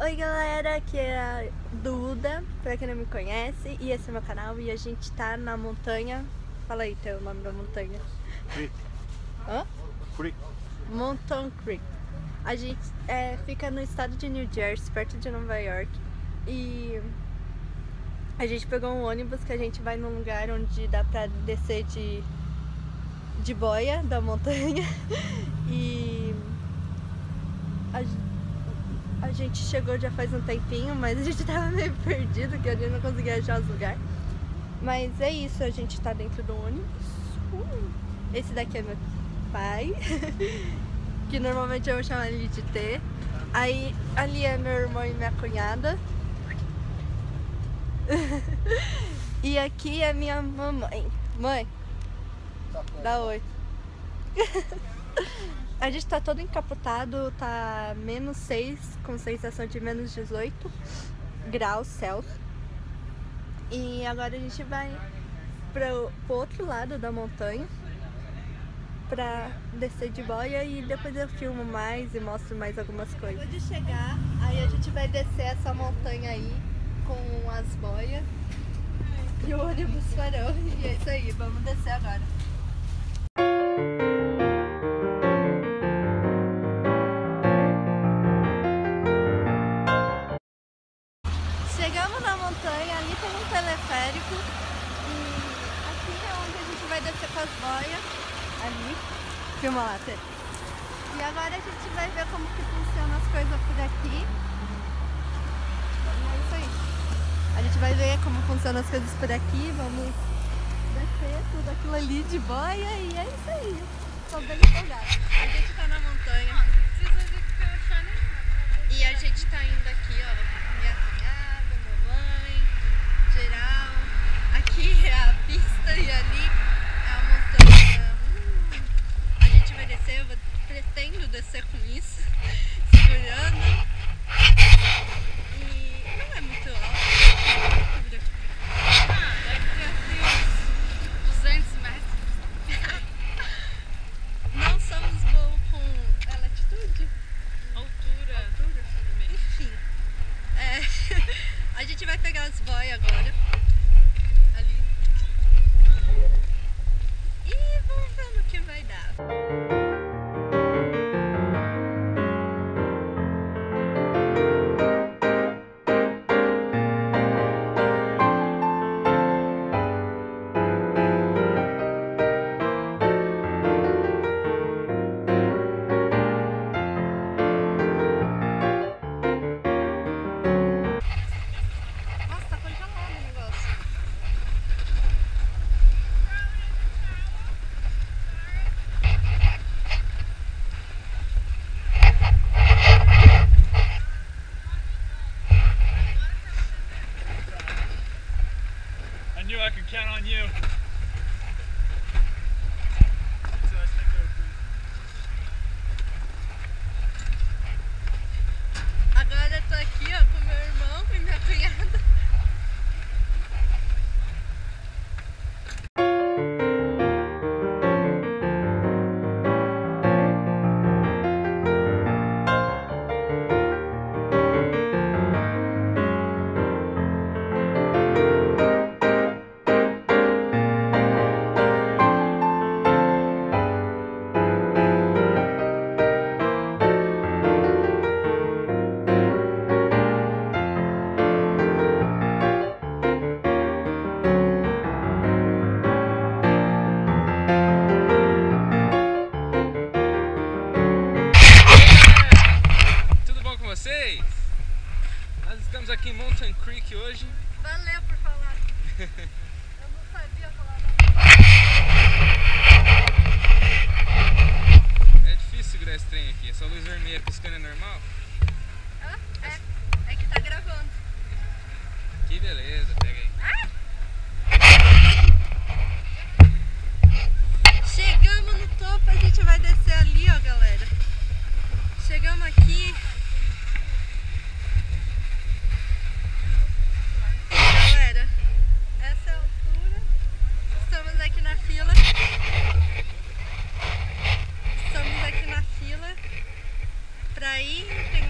Oi galera, aqui é a Duda, pra quem não me conhece, e esse é meu canal e a gente tá na montanha. Fala aí teu nome da montanha. Creek. Hã? Creek. Mountain Creek. A gente fica no estado de New Jersey, perto de Nova York. E a gente pegou um ônibus que a gente vai num lugar onde dá pra descer de boia da montanha. E a gente chegou já faz um tempinho, mas a gente tava meio perdido, que a gente não conseguia achar os lugares. Mas é isso, a gente tá dentro do ônibus. Esse daqui é meu pai, que normalmente eu vou chamar ele de T. Aí ali é meu irmão e minha cunhada. E aqui é minha mamãe. Mãe, dá oi. A gente tá todo encapotado, tá -6, com sensação de -18 graus Celsius. E agora a gente vai pro outro lado da montanha pra descer de boia e depois eu filmo mais e mostro mais algumas coisas. Depois de chegar, aí a gente vai descer essa montanha aí com as boias e o ônibus parou. E é isso aí, vamos descer agora. Chegamos na montanha, ali tem um teleférico e aqui é onde a gente vai descer com as boias. Ali, filma lá, Tê. E agora a gente vai ver como que funcionam as coisas por aqui. E é isso aí. A gente vai ver como funcionam as coisas por aqui, vamos descer tudo aquilo ali de boia e é isso aí. Tô bem empolgada. A gente tá na montanha. Não precisa de ficar nenhuma. E a gente tá indo aqui, ó. Minha cunhada, mamãe, geral. Aqui é a pista e ali é a montanha. A gente vai descer, eu pretendo descer com isso, segurando. E não é muito alto. Deve ter uns 200 metros. Não somos bons com a latitude? Altura. Enfim. A gente vai pegar as boias agora. Ali. E vamos ver no que vai dar. Nossa, tá congelado o negócio. I knew I could count on you. Agora eu tô aqui, ó, com meu irmão e minha cunhada. Nós estamos aqui em Mountain Creek hoje. Valeu por falar. Eu não sabia falar nada. É difícil segurar esse trem aqui. Essa luz vermelha piscando é normal? É que tá gravando. Que beleza, pega aí. Chegamos no topo, a gente vai descer ali, ó, galera. Chegamos aqui. Galera, essa é a altura. Estamos aqui na fila. Estamos aqui na fila pra ir. Tem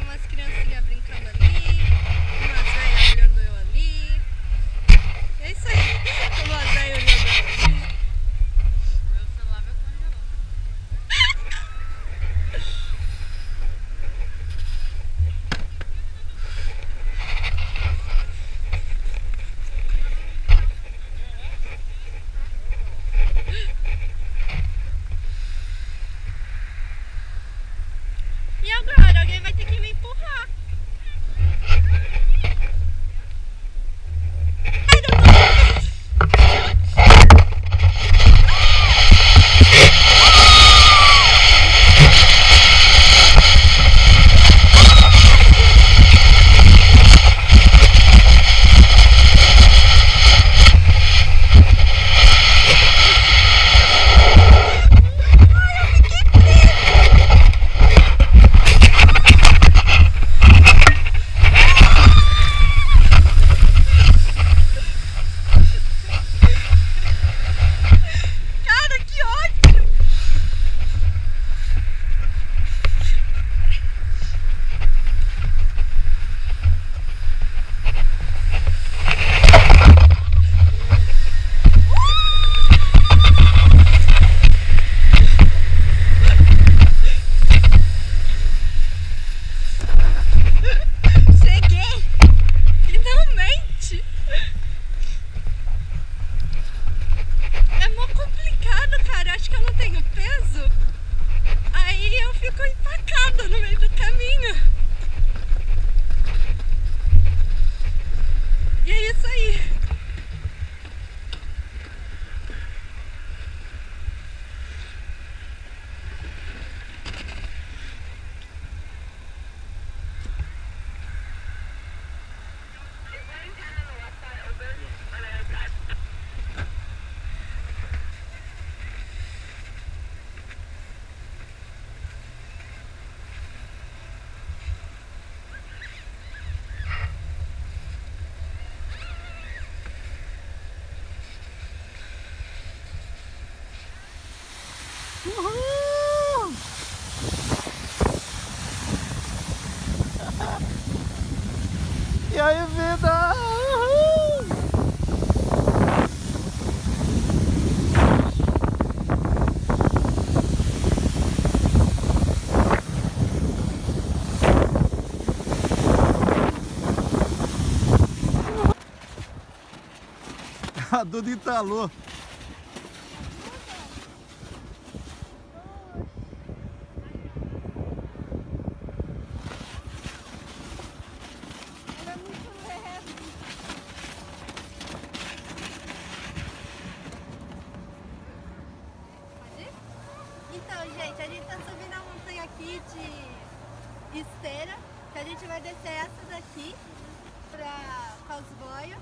E aí, vida? A Duda entalou. Ela é muito leve. Pode ir? Então, gente, a gente tá subindo a montanha aqui de esteira, que a gente vai descer essa daqui pra Cosboio.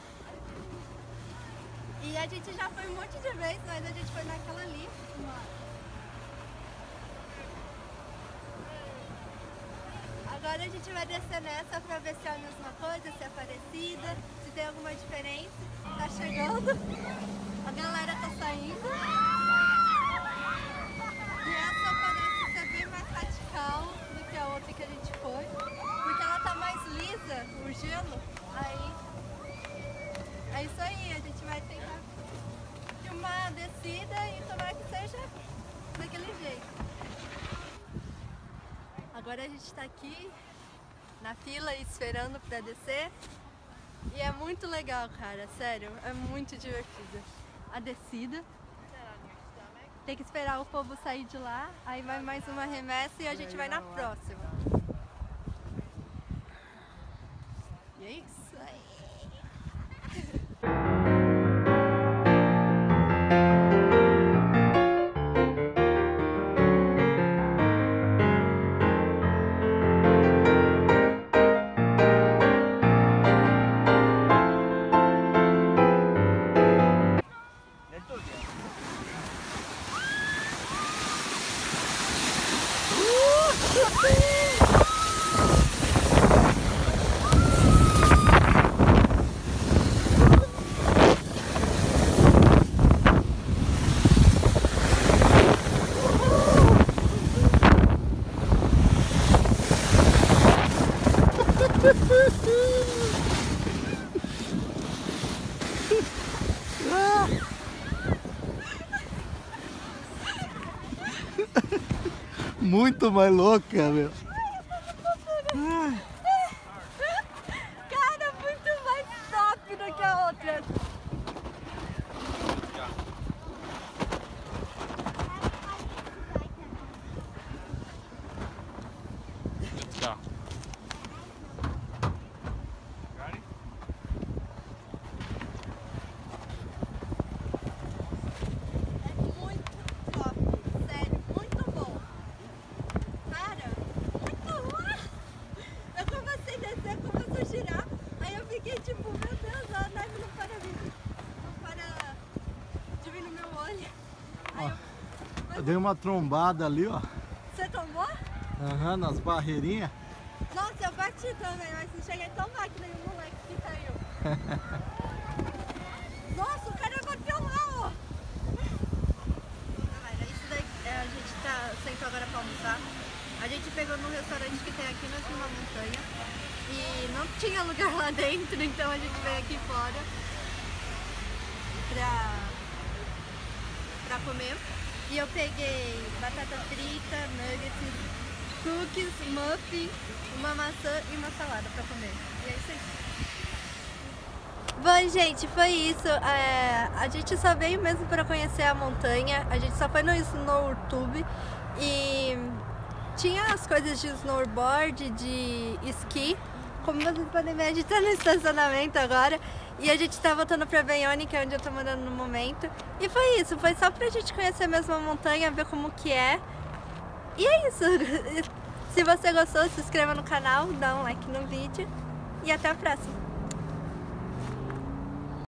E a gente já foi um monte de vezes, mas a gente foi naquela ali. Agora a gente vai descer nessa pra ver se é a mesma coisa, se é parecida, se tem alguma diferença. Tá chegando, a galera tá saindo. E essa parece ser bem mais radical do que a outra que a gente foi, porque ela tá mais lisa, o gelo. Aí é isso aí, a gente vai tentar filmar a descida e tomara que seja daquele jeito. Agora a gente tá aqui na fila esperando pra descer e é muito legal, cara, sério, é muito divertido. A descida, tem que esperar o povo sair de lá, aí vai mais uma remessa e a gente vai na próxima. E é isso aí. Muito mais louca, meu. Cara, muito mais top do que a outra. Let's go. Ready? É muito top, sério, muito bom. Cara, muito bom. Eu comecei a descer, começou a girar, aí eu fiquei tipo, meu Deus, a neve não para de vir no meu olho. Aí Eu dei uma trombada ali, ó. você tomou? Aham, nas barreirinhas. Nossa, eu bati também, mas não cheguei tão lá que nem o moleque que caiu. Nossa, o cara bateu lá, ó. Galera, isso daí, a gente sentou agora pra almoçar. A gente pegou num restaurante que tem aqui na cima da montanha. E não tinha lugar lá dentro, então a gente veio aqui fora pra comer. E eu peguei batata frita, nuggets, cookies, muffin, uma maçã e uma salada pra comer. E é isso aí. Bom, gente, foi isso. A gente só veio mesmo para conhecer a montanha. A gente só foi no SnowTube e tinha as coisas de snowboard, de esqui. Como vocês podem ver, a gente tá no estacionamento agora. E a gente tá voltando pra Bayonne, que é onde eu tô morando no momento. E foi isso, foi só pra gente conhecer mesmo a montanha, ver como que é. E é isso. Se você gostou, se inscreva no canal, dá um like no vídeo. E até a próxima.